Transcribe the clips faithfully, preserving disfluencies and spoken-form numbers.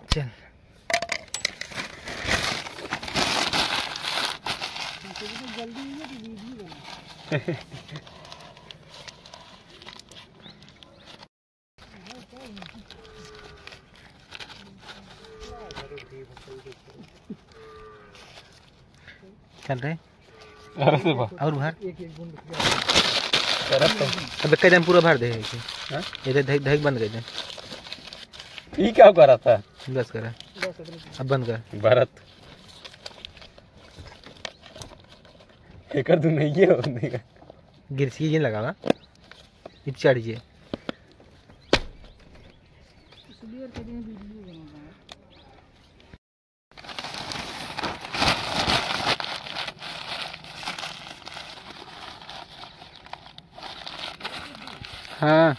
चल चल रहे और भर अब कदम पूरा भर दे ये दही दही बंद कर दे। ये क्या कर रहा था? बस कर अब बंद कर भारत एकर तू नहीं है होने का गिरसी ये लगावा ये चढ़िए हाँ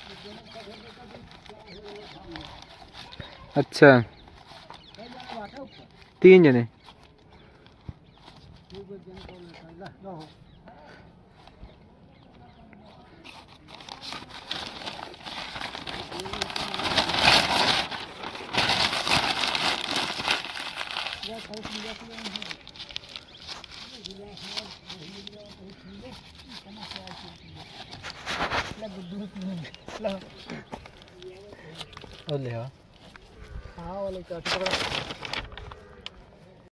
अच्छा तीन जने ले हाँ वाले